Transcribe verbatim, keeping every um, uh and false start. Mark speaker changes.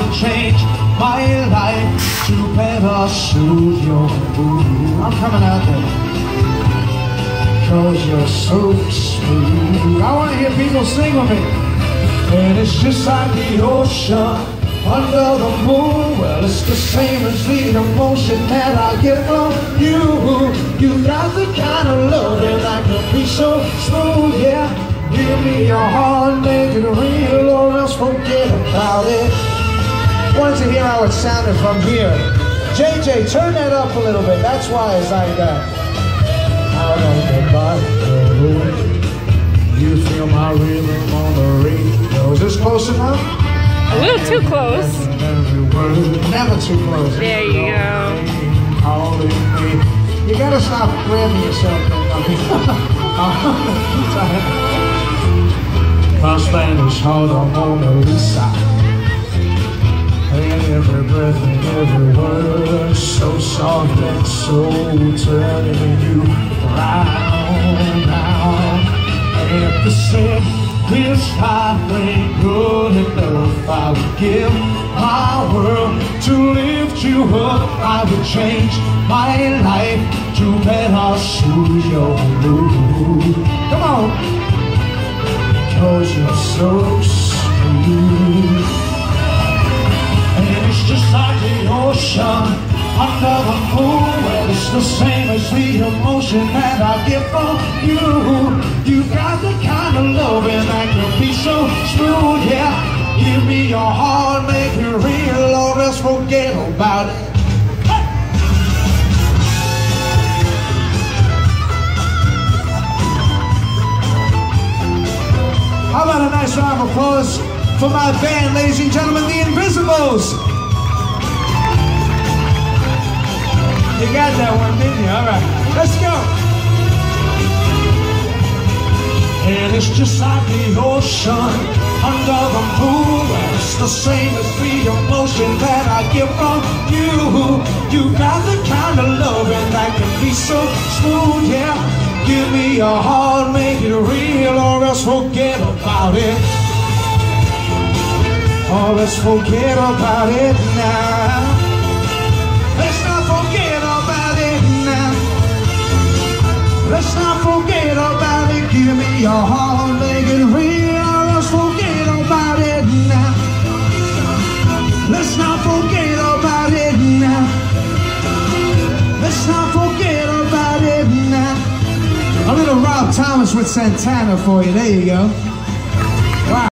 Speaker 1: would change my life to better suit your mood. I'm coming out there, 'cause you're so smooth. I want to hear people sing with me. And it's just like the ocean under the moon. Well, it's the same as the emotion that I get from you. You got the kind of love that can be so smooth, yeah. Give me your heart, make it real, or else forget about it. I wanted to hear how it sounded from here. J J, turn that up a little bit. That's why it's like that. Out on the bottom, you feel my rhythm on the radio. Is this close enough?
Speaker 2: A little too close.
Speaker 1: Never too close.
Speaker 2: There you go.
Speaker 1: You gotta stop grabbing yourself. My Spanish heart, I'm on the Lisa. And every breath and every word, so soft and so turning you round, round. And if the said this life ain't good enough, I would give my world to lift you up. I would change my life to better suit your mood. Come on, 'cause you're so smooth. And it's just like the ocean under the moon. Well, it's the same as the emotion that I get from you. You got the kind of loving that can be so smooth, yeah. Give me your heart, make it real, or else forget about it. Hey! How about a nice round of applause for my band, ladies and gentlemen, the Invisibles. You got that one, didn't you? All right, let's go. And it's just like the ocean under the moon. Well, it's the same as the emotion that I get from you. You got the kind of loving that can be so smooth, yeah. Give me your heart, make it real, or else forget about it. Or let's forget about it now. Let's not forget about it now. Let's not forget about it. Give me your heart, make it real, or else forget about it now. Let's not forget about it now. Let's not forget about it now. A little Rob Thomas with Santana for you. There you go.